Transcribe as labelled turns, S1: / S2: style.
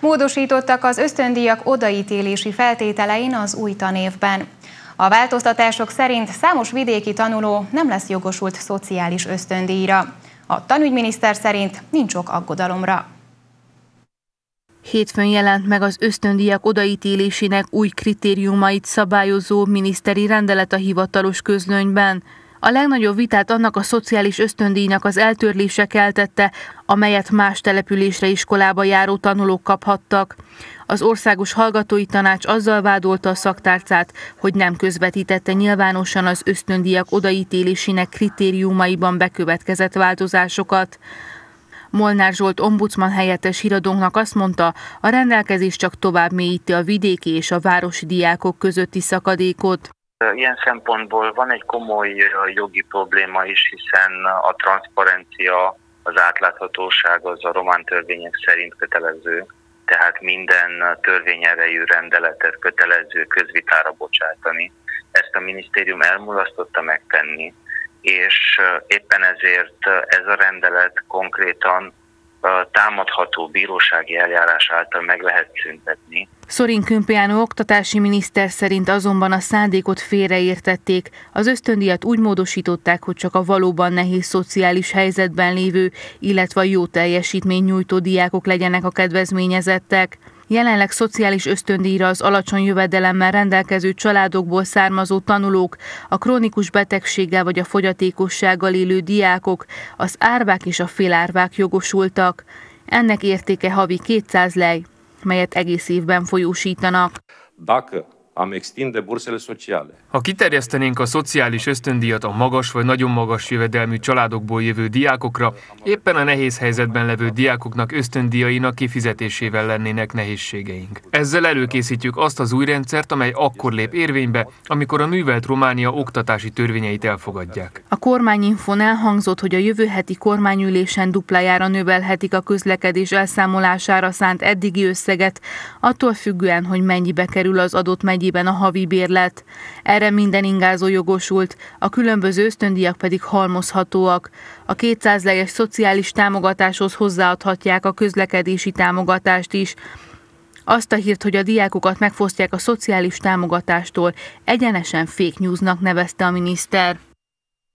S1: Módosítottak az ösztöndíjak odaítélési feltételein az új tanévben. A változtatások szerint számos vidéki tanuló nem lesz jogosult szociális ösztöndíjra. A tanügyminiszter szerint nincs ok aggodalomra.
S2: Hétfőn jelent meg az ösztöndíjak odaítélésének új kritériumait szabályozó miniszteri rendelet a hivatalos közlönyben. A legnagyobb vitát annak a szociális ösztöndíjnak az eltörlése keltette, amelyet más településre iskolába járó tanulók kaphattak. Az Országos Hallgatói Tanács azzal vádolta a szaktárcát, hogy nem közvetítette nyilvánosan az ösztöndíjak odaítélésének kritériumaiban bekövetkezett változásokat. Molnár Zsolt ombudsman helyettes híradónknak azt mondta, a rendelkezés csak tovább mélyíti a vidéki és a városi diákok közötti szakadékot.
S3: Ilyen szempontból van egy komoly jogi probléma is, hiszen a transzparencia, az átláthatóság az a román törvények szerint kötelező, tehát minden törvényerejű rendeletet kötelező közvitára bocsátani. Ezt a minisztérium elmulasztotta megtenni, és éppen ezért ez a rendelet konkrétan támadható bírósági eljárás által meg lehet szüntetni.
S2: Sorin Kümpiánó oktatási miniszter szerint azonban a szándékot félreértették. Az ösztöndíjat úgy módosították, hogy csak a valóban nehéz szociális helyzetben lévő, illetve a jó teljesítmény nyújtó diákok legyenek a kedvezményezettek. Jelenleg szociális ösztöndíjra az alacsony jövedelemmel rendelkező családokból származó tanulók, a krónikus betegséggel vagy a fogyatékossággal élő diákok, az árvák és a félárvák jogosultak. Ennek értéke havi 200 lei, melyet egész évben folyósítanak.
S4: Ha kiterjesztenénk a szociális ösztöndíjat a magas vagy nagyon magas jövedelmű családokból jövő diákokra, éppen a nehéz helyzetben levő diákoknak ösztöndíjainak kifizetésével lennének nehézségeink. Ezzel előkészítjük azt az új rendszert, amely akkor lép érvénybe, amikor a művelt Románia oktatási törvényeit elfogadják.
S2: A kormányinfón elhangzott, hogy a jövő heti kormányülésen duplájára növelhetik a közlekedés elszámolására szánt eddigi összeget, attól függően, hogy mennyibe kerül az adott megyében a havi bérlet. Erre minden ingázó jogosult, a különböző ösztöndíjak pedig halmozhatóak. A 200 lejes szociális támogatáshoz hozzáadhatják a közlekedési támogatást is. Azt a hírt, hogy a diákokat megfosztják a szociális támogatástól, egyenesen fake newsnak nevezte a miniszter.